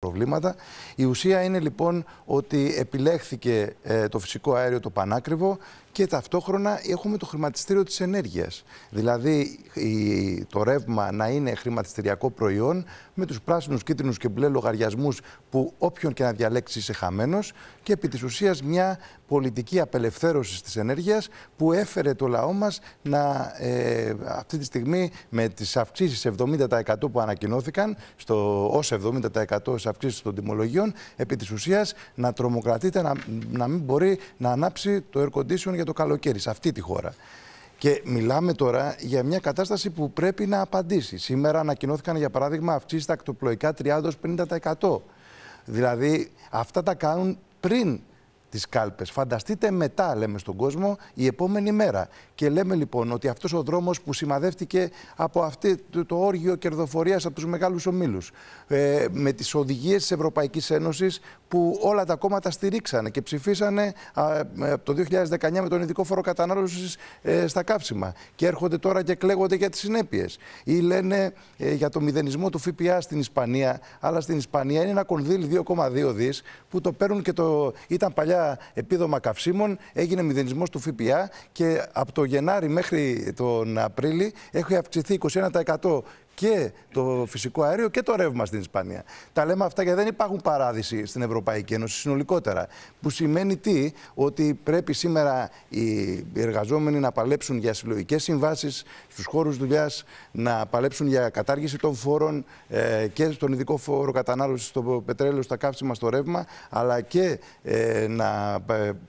προβλήματα. Η ουσία είναι λοιπόν ότι επιλέχθηκε το φυσικό αέριο το πανάκριβο και ταυτόχρονα έχουμε το χρηματιστήριο της ενέργειας. Δηλαδή το ρεύμα να είναι χρηματιστηριακό προϊόν με τους πράσινους, κίτρινους και μπλε λογαριασμούς που όποιον και να διαλέξει είσαι χαμένος, και επί της ουσίας μια πολιτική απελευθέρωση της ενέργειας που έφερε το λαό μας να αυτή τη στιγμή με τις αυξήσεις 70% που ανακοινώθηκαν ως 70% στις αυξήσεις των τιμολογίων, επί της ουσίας να τρομοκρατείται να μην μπορεί να ανάψει το air condition για το καλοκαίρι σε αυτή τη χώρα. Και μιλάμε τώρα για μια κατάσταση που πρέπει να απαντήσει. Σήμερα ανακοινώθηκαν, για παράδειγμα, αυξήσεις στα ακτοπλοϊκά 30-50%. Δηλαδή, αυτά τα κάνουν πριν τις κάλπες. Φανταστείτε μετά, λέμε στον κόσμο, η επόμενη μέρα. Και λέμε λοιπόν ότι αυτός ο δρόμος που σημαδεύτηκε από αυτό το όργιο κερδοφορίας από τους μεγάλους ομίλους, με τις οδηγίες της Ευρωπαϊκής Ένωσης που όλα τα κόμματα στηρίξανε και ψηφίσανε από το 2019 με τον ειδικό φόρο κατανάλωσης στα καύσιμα, και έρχονται τώρα και κλαίγονται για τις συνέπειες. Ή λένε για το μηδενισμό του ΦΠΑ στην Ισπανία, αλλά στην Ισπανία είναι ένα κονδύλι 2,2 δις που το παίρνουν και ήταν παλιά επίδομα καυσίμων, έγινε μηδενισμός του ΦΠΑ και από το Γενάρη μέχρι τον Απρίλη έχει αυξηθεί 21% και το φυσικό αέριο και το ρεύμα στην Ισπανία. Τα λέμε αυτά γιατί δεν υπάρχουν παράδεισοι στην Ευρωπαϊκή Ένωση συνολικότερα. Που σημαίνει τι? Ότι πρέπει σήμερα οι εργαζόμενοι να παλέψουν για συλλογικές συμβάσεις στους χώρους δουλειάς, να παλέψουν για κατάργηση των φόρων και στον ειδικό φόρο κατανάλωσης στο πετρέλαιο, στα καύσιμα, στο ρεύμα, αλλά και να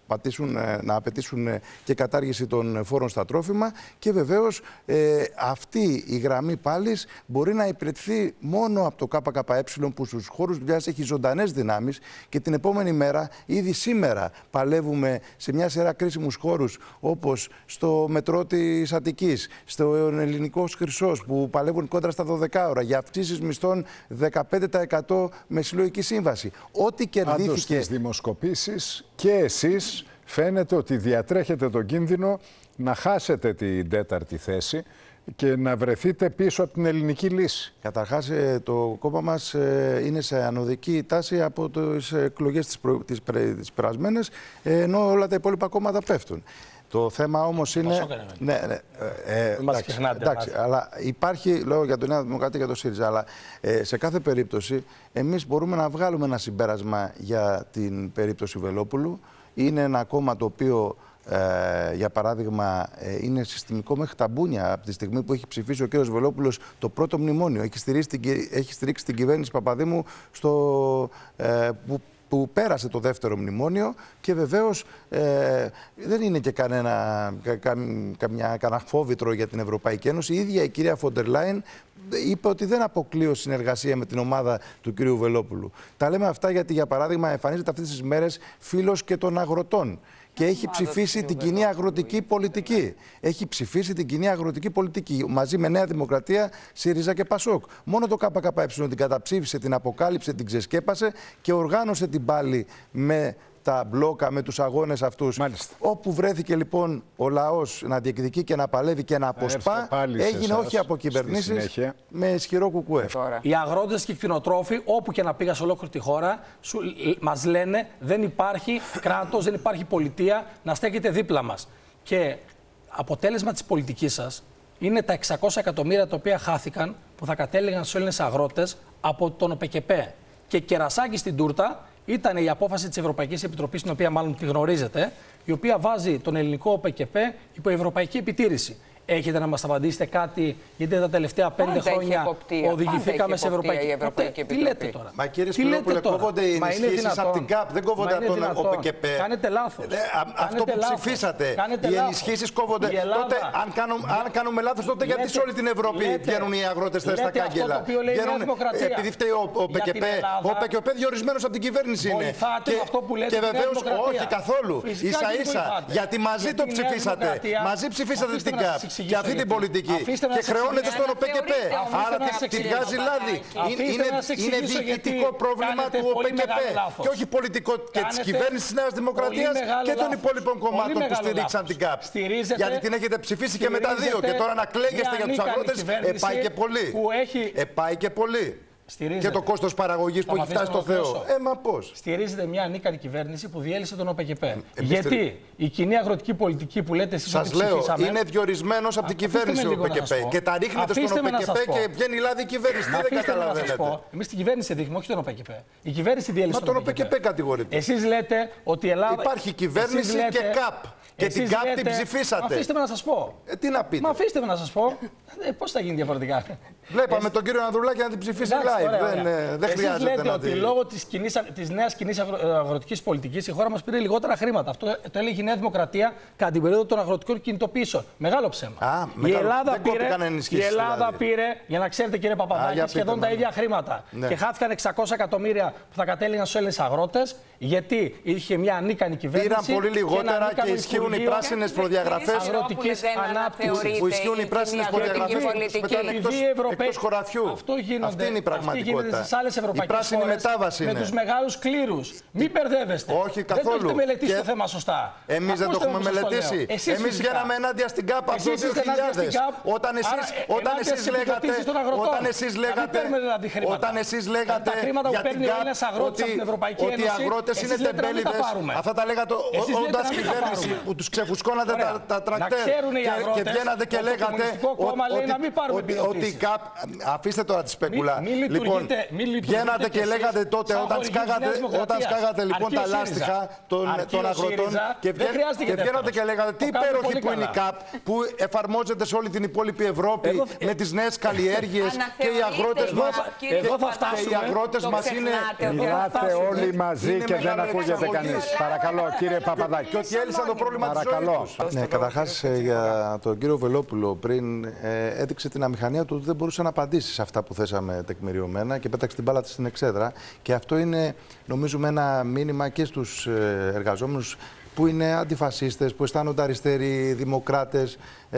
απαιτήσουν και κατάργηση των φόρων στα τρόφιμα. Και βεβαίως αυτή η γραμμή πάλις μπορεί να υπηρετηθεί μόνο από το ΚΚΕ που στους χώρους δουλειάς έχει ζωντανές δυνάμεις, και την επόμενη μέρα, ήδη σήμερα, παλεύουμε σε μια σειρά κρίσιμους χώρους όπως στο μετρό της Αττικής, στο Ελληνικός Χρυσός που παλεύουν κόντρα στα 12 ώρα για αυξήσεις μισθών 15% με συλλογική σύμβαση. Ό,τι κερδίθηκε. Πάντως στις δημοσκοπήσεις και εσείς φαίνεται ότι διατρέχετε τον κίνδυνο να χάσετε την τέταρτη θέση και να βρεθείτε πίσω από την ελληνική λύση. Καταρχάς, το κόμμα μας είναι σε ανωδική τάση από τις εκλογές τις περασμένες, ενώ όλα τα υπόλοιπα κόμματα πέφτουν. Το θέμα όμως είναι. Εντάξει, αλλά υπάρχει, λέω για τον Νέα Δημοκρατία και το ΣΥΡΙΖΑ, αλλά σε κάθε περίπτωση εμείς μπορούμε να βγάλουμε ένα συμπέρασμα για την περίπτωση Βελόπουλου. Είναι ένα κόμμα το οποίο, για παράδειγμα, είναι συστημικό μέχρι τα μπούνια από τη στιγμή που έχει ψηφίσει ο κ. Βελόπουλος το πρώτο μνημόνιο. Έχει στηρίξει την κυβέρνηση Παπαδήμου που πέρασε το δεύτερο μνημόνιο, και βεβαίως δεν είναι και κανένα φόβητρο για την Ευρωπαϊκή Ένωση. Η ίδια η κυρία Φοντερ Λάιεν είπε ότι δεν αποκλείω συνεργασία με την ομάδα του κυρίου Βελόπουλου. Τα λέμε αυτά γιατί, για παράδειγμα, εμφανίζεται αυτές τις μέρες φίλος και των αγροτών. Και έχει ψηφίσει την κοινή αγροτική πολιτική. Έχει ψηφίσει την κοινή αγροτική πολιτική μαζί με Νέα Δημοκρατία, ΣΥΡΙΖΑ και ΠΑΣΟΚ. Μόνο το ΚΚΕ την καταψήφισε, την αποκάλυψε, την ξεσκέπασε και οργάνωσε την πάλι με τα μπλόκα, με τους αγώνες αυτούς. Μάλιστα. Όπου βρέθηκε λοιπόν ο λαός να διεκδικεί και να παλεύει και να αποσπά, έγινε όχι από κυβερνήσεις, με ισχυρό κουκουέ. Οι αγρότες και οι κτηνοτρόφοι, όπου και να πήγα σε ολόκληρη τη χώρα, μας λένε δεν υπάρχει κράτος, δεν υπάρχει πολιτεία να στέκεται δίπλα μας. Και αποτέλεσμα της πολιτικής σας είναι τα 600 εκατομμύρια τα οποία χάθηκαν, που θα κατέληγαν στους Έλληνες αγρότες από τον ΟΠΕΚΕΠΕ. Και κερασάκι στην τούρτα ήταν η απόφαση της Ευρωπαϊκής Επιτροπής, την οποία μάλλον τη γνωρίζετε, η οποία βάζει τον ελληνικό ΟΠΕΚΕΠΕ υπό ευρωπαϊκή επιτήρηση. Έχετε να μας απαντήσετε κάτι, γιατί τα τελευταία 5 χρόνια οδηγηθήκαμε σε Ευρωπαϊκή Επιτροπή. Τι λέτε τώρα? Μα κύριε Σπυρόπουλε, κόβονται οι ενισχύσεις από την ΚΑΠ, δεν κόβονται από τον ΟΠΕΚΕΠΕ. Κάνετε λάθος. Αυτό που ψηφίσατε, οι ενισχύσεις κόβονται. Τότε, αν κάνουμε λάθος, τότε γιατί σε όλη την Ευρώπη βγαίνουν οι αγρότες στα κάγκελα? Επειδή φταίει ο ΟΠΕΚΕΠΕ. Ο ΟΠΕΚΕΠΕ διορισμένος από την κυβέρνηση είναι. Και βεβαίως όχι καθόλου. Ίσα-ίσα, γιατί μαζί το ψηφίσατε. Μαζί ψηφίσατε την ΚΑΠ και αυτή την πολιτική. Και χρεώνεται στον ΟΠΕΚΕΠΕ. Άρα τη βγάζει λάδι. Είναι διοικητικό πρόβλημα του ΟΠΕΚΕΠΕ και όχι πολιτικό, και της κυβέρνησης της Νέας Δημοκρατίας και των υπόλοιπων κομμάτων που στηρίξαν την ΚΑΠ. Γιατί την έχετε ψηφίσει και με τα δύο. Και τώρα να κλαίγεστε για τους αγρότες, πάει και πολύ. Πάει και πολύ. και το κόστος παραγωγής που έχει φτάσει στο Θεό. Μα πώς. Στηρίζεται μια ανίκανη κυβέρνηση που διέλυσε τον ΟΠΕΚΕΠΕ. Γιατί η κοινή αγροτική πολιτική που λέτε εσείς ότι ψηφίσαμε. Σας λέω, είναι διορισμένος από την κυβέρνηση ο ΟΠΕΚΕΠΕ. Και τα ρίχνετε στον ΟΠΕΚΕΠΕ και βγαίνει η λάδι κυβέρνηση. Τι δεν καταλαβαίνετε. Εμείς την κυβέρνηση δείχνουμε, όχι τον ΟΠΕΚΕΠΕ. Η κυβέρνηση διέλυσε τον ΟΠΕΚΕΠΕ κατηγορείται. Εσείς λέτε ότι η Ελλάδα. Υπάρχει κυβέρνηση και ΚΑΠ. Και την ΚΑΠ την ψηφίσατε. Αφήστε με να σας πω. Τι να πείτε. Μα αφήστε με να σας πω. Πώς θα γίνει διαφορετικά. Βλέπαμε τον κύριο Ανδρουλάκη να την ψηφίσει live. Δεν χρειάζεται λέτε να ότι λόγω της νέας κοινής αγροτικής πολιτικής η χώρα μας πήρε λιγότερα χρήματα. Αυτό το έλεγε η Νέα Δημοκρατία κατά την περίοδο των αγροτικών κινητοποιήσεων. Μεγάλο ψέμα. Η Ελλάδα πήρε, για να ξέρετε κύριε Παπαδάκη, σχεδόν τα ίδια χρήματα. Και χάθηκαν 600 εκατομμύρια που θα κατέληγαν στους Έλληνες αγρότες, γιατί είχε μια ανίκανη κυβέρνηση. Πήραν πολύ λιγότερα και ισχύουν οι πράσινες προδιαγραφές αγροτικής ανάπτυξης. Που ισχύουν οι πράσινες προδιαγραφές εκτός χωραφιού. Αυτή είναι η πραγματικότητα. Στις άλλες ευρωπαϊκές χώρες με τους μεγάλους κλήρους. Μην μπερδεύεστε. Όχι καθόλου. Δεν το έχετε μελετήσει το θέμα σωστά. Εμείς δεν το έχουμε μελετήσει. Εμείς βγαίναμε ενάντια στην ΚΑΠ από το 2000. Όταν εσείς λέγατε για την ΚΑΠ ότι οι αγρότες είναι τεμπέληδες, αυτά τα λέγατε όντας κυβέρνηση που τους ξεφουσκώνατε τα τρακτέρ και βγαίνατε και λέγατε ότι η ΚΑΠ. Αφήστε τώρα τη σπεκουλά. Λοιπόν, βγαίνατε και λέγατε τότε όταν σκάγατε λοιπόν τα λάστιχα των αγροτών και βγαίνατε και λέγατε τι υπέροχη που είναι η ΚΑΠ που εφαρμόζεται σε όλη την υπόλοιπη Ευρώπη με τις νέες καλλιέργειες και οι αγρότες μας είναι. Μιλάτε όλοι μαζί και δεν ακούγεται κανείς. Παρακαλώ κύριε Παπαδάκη. Και ότι έλυσαν το πρόβλημα της ζωής τους. Ναι, καταρχάς για τον κύριο Βελόπουλο πριν έδειξε την αμηχανία του ότι δεν μπορούσε να απαντήσει σε αυτά που θέσαμε τεκμηριωμένα και πέταξε την μπάλα της στην εξέδρα. Και αυτό είναι νομίζουμε ένα μήνυμα και στους εργαζόμενους που είναι αντιφασίστες, που αισθάνονται αριστεροί, δημοκράτες,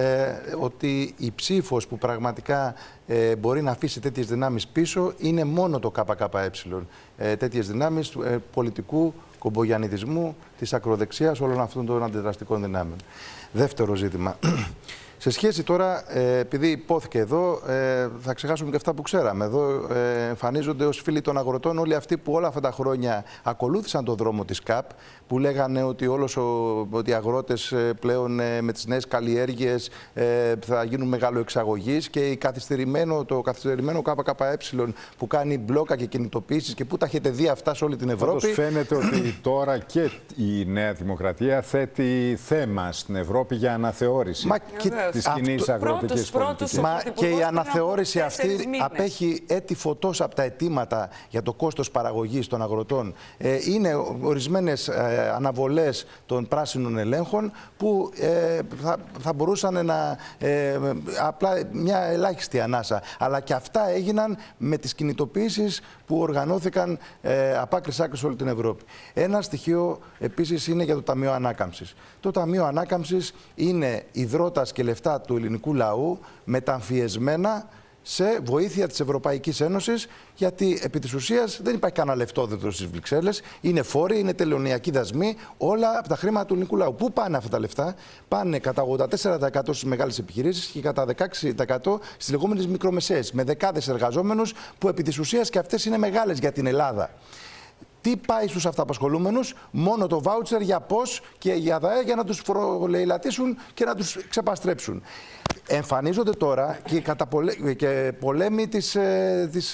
ότι η ψήφος που πραγματικά μπορεί να αφήσει τέτοιες δυνάμεις πίσω είναι μόνο το ΚΚΕ. Τέτοιες δυνάμεις πολιτικού κομπογιαννιδισμού, της ακροδεξιάς, όλων αυτών των αντιδραστικών δυνάμεων. Δεύτερο ζήτημα. Σε σχέση τώρα, επειδή υπόθηκε εδώ, θα ξεχάσουμε και αυτά που ξέραμε. Εδώ εμφανίζονται ως φίλοι των αγροτών όλοι αυτοί που όλα αυτά τα χρόνια ακολούθησαν τον δρόμο της ΚΑΠ, που λέγανε ότι, ότι οι αγρότες πλέον με τις νέες καλλιέργειες θα γίνουν μεγάλο εξαγωγής και το καθυστερημένο ΚΚΕ που κάνει μπλόκα και κινητοποιήσεις και πού τα έχετε δει αυτά σε όλη την Ευρώπη. Πάντως φαίνεται ότι τώρα και η Νέα Δημοκρατία θέτει θέμα στην Ευρώπη για αναθεώρηση της κοινής αγροτικής πολιτικής. Μα και η αναθεώρηση αυτή απέχει έτη φωτός από τα αιτήματα για το κόστος παραγωγής των αγροτών. Είναι ορισμένες αναβολές των πράσινων ελέγχων που θα μπορούσαν να απλά μια ελάχιστη ανάσα. Αλλά και αυτά έγιναν με τις κινητοποιήσεις που οργανώθηκαν από άκρη σ' άκρη σε όλη την Ευρώπη. Ένα στοιχείο επίσης είναι για το Ταμείο Ανάκαμψης. Το Ταμείο Ανάκαμψης είναι υδρότας και λεφτά του ελληνικού λαού μεταμφιεσμένα σε βοήθεια της Ευρωπαϊκής Ένωσης, γιατί επί της ουσίας δεν υπάρχει κανένα λεφτόδετρο στις Βρυξέλλες. Είναι φόροι, είναι τελωνειακοί δασμοί, όλα από τα χρήματα του ελληνικού λαού. Πού πάνε αυτά τα λεφτά? Πάνε κατά 84% στις μεγάλες επιχειρήσεις και κατά 16% στις λεγόμενες μικρομεσαίες, με δεκάδες εργαζόμενους που επί της ουσίας και αυτές είναι μεγάλες για την Ελλάδα. Τι πάει στους αυταπασχολούμενους? Μόνο το βάουτσερ για ΠΟΣ και για ΔΑΕ για να τους φορολεηλατήσουν και να τους ξεπαστρέψουν. Εμφανίζονται τώρα και πολέμοι της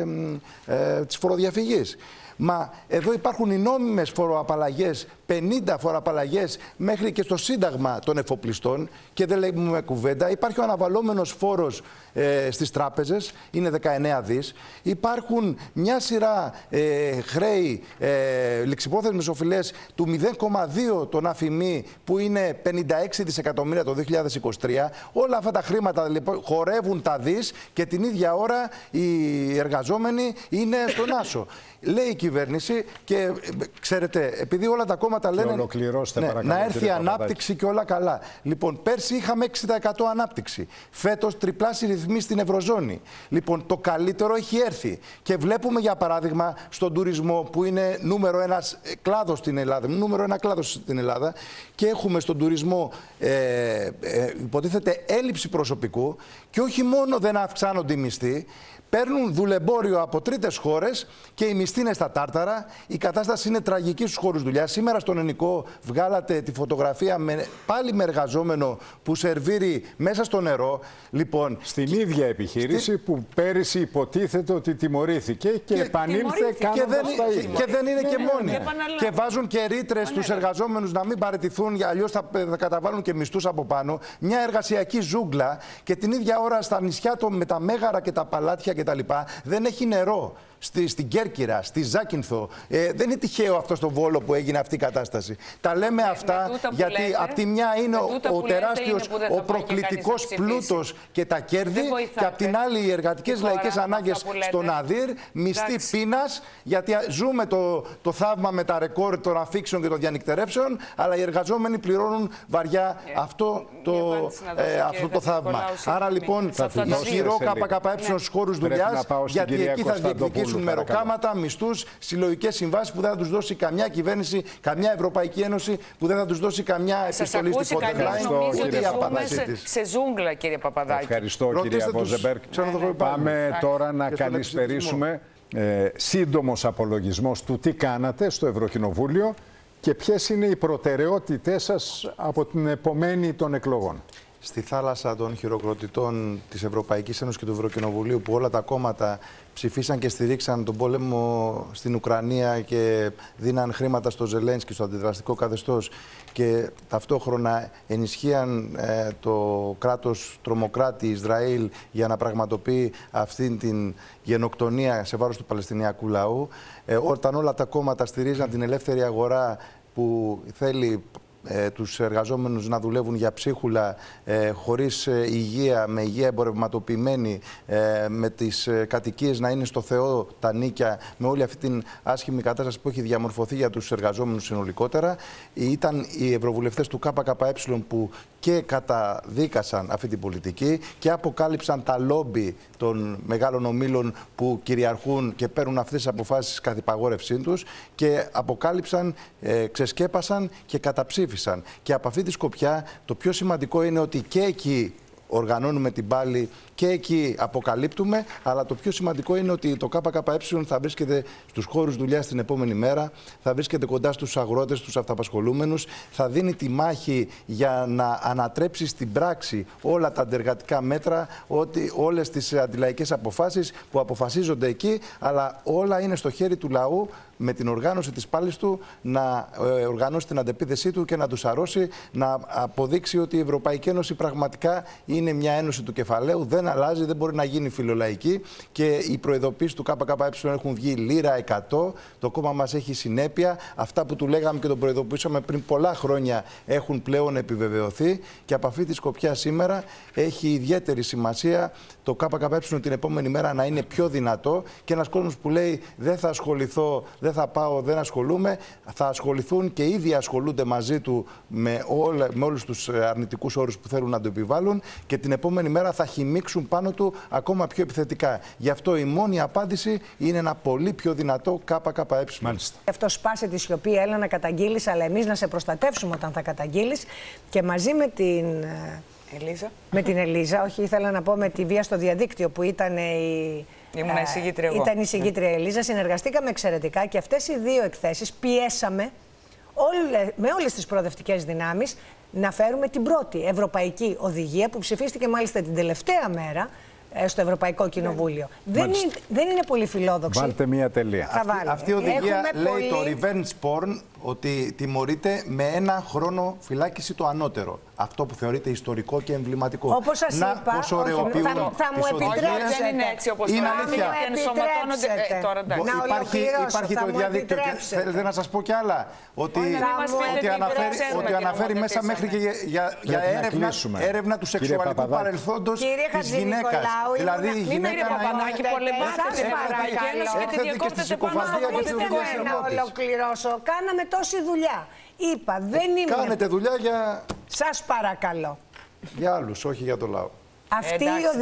φοροδιαφυγής. Μα εδώ υπάρχουν οι νόμιμες φοροαπαλλαγές, 50 φοροαπαλλαγές μέχρι και στο Σύνταγμα των εφοπλιστών και δεν λέμε κουβέντα. Υπάρχει ο αναβαλόμενος φόρος στις τράπεζες, είναι 19 δις. Υπάρχουν μια σειρά χρέη, ληξιπρόθεσμες οφειλές του 0,2 των ΑΦΗΜΗ που είναι 56 δισεκατομμύρια το 2023. Όλα αυτά τα χρήματα λοιπόν χορεύουν τα δις και την ίδια ώρα οι εργαζόμενοι είναι στον άσο. Λέει η κυβέρνηση και ξέρετε, επειδή όλα τα κόμματα λένε να έρθει η ανάπτυξη και όλα καλά. Λοιπόν, πέρσι είχαμε 6% ανάπτυξη. Φέτος τριπλάσιοι ρυθμοί στην Ευρωζώνη. Λοιπόν, το καλύτερο έχει έρθει. Και βλέπουμε, για παράδειγμα, στον τουρισμό, που είναι νούμερο ένα κλάδος στην Ελλάδα, και έχουμε στον τουρισμό υποτίθεται έλλειψη προσωπικού, και όχι μόνο δεν αυξάνονται οι μισθοί, παίρνουν δουλεμπόριο από τρίτες χώρες και οι μισθοί είναι στα τάρταρα. Η κατάσταση είναι τραγική στους χώρους δουλειάς. Σήμερα στον Ενικό βγάλατε τη φωτογραφία πάλι με εργαζόμενο που σερβίρει μέσα στο νερό. Λοιπόν, στην ίδια επιχείρηση που πέρυσι υποτίθεται ότι τιμωρήθηκε και επανήλθε κάνοντας τα ίδια. Και δεν είναι και μόνοι. Και βάζουν και ρήτρες στους εργαζόμενους να μην παραιτηθούν, αλλιώς θα καταβάλουν και μισθούς από πάνω. Μια εργασιακή ζούγκλα, και την ίδια ώρα στα νησιά με τα μέγαρα και τα παλάτια κτλ. Δεν έχει νερό. Στην Κέρκυρα, στη Ζάκυνθο. Δεν είναι τυχαίο αυτό στο Βόλο που έγινε αυτή η κατάσταση. Τα λέμε αυτά γιατί από τη μια είναι ο τεράστιος, ο προκλητικός πλούτος και τα κέρδη, και από την άλλη οι εργατικές λαϊκές ανάγκες στον ΑΔΥΡ, μισθή πείνας, γιατί ζούμε το θαύμα με τα ρεκόρ των αφήξεων και των διανυκτερεύσεων, αλλά οι εργαζόμενοι πληρώνουν βαριά αυτό το θαύμα. Άρα λοιπόν ισχυρό ΚΚΕ στους χώρους δουλειάς, γιατί εκεί θα διεκδικήσουν μεροκάματα, μισθούς, συλλογικές συμβάσεις που δεν θα τους δώσει καμιά κυβέρνηση, καμιά Ευρωπαϊκή Ένωση, που δεν θα τους δώσει καμιά επιστολή στη Φόντερ Λάιν, ούτε η απάντησή της. Σε ζούγκλα, κύριε Παπαδάκη. Ευχαριστώ, κυρία Βόζεμπεργκ. Πάμε τώρα να καλησπερίσουμε σύντομος απολογισμός του τι κάνατε στο Ευρωκοινοβούλιο και ποιες είναι οι προτεραιότητές σας από την επομένη των εκλογών. Στη θάλασσα των χειροκροτητών της Ευρωπαϊκής Ένωσης και του Ευρωκοινοβουλίου, που όλα τα κόμματα ψηφίσαν και στηρίξαν τον πόλεμο στην Ουκρανία και δίναν χρήματα στο Ζελένσκι, στο αντιδραστικό καθεστώς, και ταυτόχρονα ενισχύαν το κράτος τρομοκράτη Ισραήλ για να πραγματοποιεί αυτήν την γενοκτονία σε βάρος του Παλαιστινιακού λαού, όταν όλα τα κόμματα στηρίζαν την ελεύθερη αγορά που θέλει τους εργαζόμενους να δουλεύουν για ψίχουλα, χωρίς υγεία, με υγεία εμπορευματοποιημένη, με τις κατοικίες να είναι στο Θεό τα νίκια, με όλη αυτή την άσχημη κατάσταση που έχει διαμορφωθεί για τους εργαζόμενους συνολικότερα. Ήταν οι ευρωβουλευτές του ΚΚΕ που και καταδίκασαν αυτή την πολιτική και αποκάλυψαν τα λόμπι των μεγάλων ομίλων που κυριαρχούν και παίρνουν αυτές τις αποφάσεις καθ' υπαγόρευσή τους, και αποκάλυψαν, ξεσκέπασαν και καταψήφισαν. Και από αυτή τη σκοπιά το πιο σημαντικό είναι ότι και εκεί οργανώνουμε την πάλη και εκεί αποκαλύπτουμε, αλλά το πιο σημαντικό είναι ότι το ΚΚΕ θα βρίσκεται στους χώρους δουλειάς την επόμενη μέρα, θα βρίσκεται κοντά στους αγρότες, στους αυταπασχολούμενους, θα δίνει τη μάχη για να ανατρέψει στην πράξη όλα τα αντεργατικά μέτρα, όλες τις αντιλαϊκές αποφάσεις που αποφασίζονται εκεί, αλλά όλα είναι στο χέρι του λαού, με την οργάνωση της πάλης του να οργανώσει την αντεπίθεσή του και να τους αρρώσει, να αποδείξει ότι η Ευρωπαϊκή Ένωση πραγματικά είναι μια ένωση του κεφαλαίου, δεν αλλάζει, δεν μπορεί να γίνει φιλολαϊκή, και οι προειδοποίησεις του ΚΚΕ έχουν βγει λίρα 100, το κόμμα μας έχει συνέπεια, αυτά που του λέγαμε και τον προειδοποιήσαμε πριν πολλά χρόνια έχουν πλέον επιβεβαιωθεί, και από αυτή τη σκοπιά σήμερα έχει ιδιαίτερη σημασία το ΚΚΕ την επόμενη μέρα να είναι πιο δυνατό, και ένας κόσμος που λέει δεν θα ασχοληθώ, δεν θα πάω, δεν ασχολούμαι, θα ασχοληθούν και ήδη ασχολούνται μαζί του με όλους τους αρνητικούς όρους που θέλουν να το επιβάλλουν, και την επόμενη μέρα θα χυμίξουν πάνω του ακόμα πιο επιθετικά. Γι' αυτό η μόνη απάντηση είναι ένα πολύ πιο δυνατό ΚΚΕ. Μάλιστα. Αυτό σπάσε τη σιωπή, έλα να καταγγείλεις, αλλά εμείς να σε προστατεύσουμε όταν θα καταγγείλεις, και μαζί με την Ελίζα. Με την Ελίζα, όχι, ήθελα να πω με τη βία στο διαδίκτυο που ήταν ήταν η συγγήτρια Ελίζα. Συνεργαστήκαμε εξαιρετικά, και αυτές οι δύο εκθέσεις πιέσαμε με όλες τις προοδευτικές δυνάμεις να φέρουμε την πρώτη ευρωπαϊκή οδηγία, που ψηφίστηκε μάλιστα την τελευταία μέρα στο Ευρωπαϊκό Κοινοβούλιο. Δεν είναι πολύ φιλόδοξη. Βάλτε μία τελεία. Αυτή η οδηγία λέει το revenge porn, ότι τιμωρείται με 1 χρόνο φυλάκιση το ανώτερο. Αυτό που θεωρείται ιστορικό και εμβληματικό. Όπως σας είπα, πόσο ωραιοποιούν θα μου επιτρέψετε. Δεν είναι έτσι όπως είναι αλήθεια. Υπάρχει το διαδίκτυο. Θέλετε να σας πω κι άλλα. Ότι αναφέρει μέσα μέχρι και για έρευνα του σεξουαλικού παρελθόντος της γυναίκας. λαού. Δηλαδή, η Μην γυναίκα κύριε Παπαδάκη, πολεμάτε την Ευρωπαϊκή Ένωση και τη διακόπτετε πάνω από την Αφήστε να ολοκληρώσω. Κάναμε τόση δουλειά. Είπα, δεν είμαι. Κάνετε δουλειά για... Σας παρακαλώ. για άλλους, όχι για το λαό. Αυτή η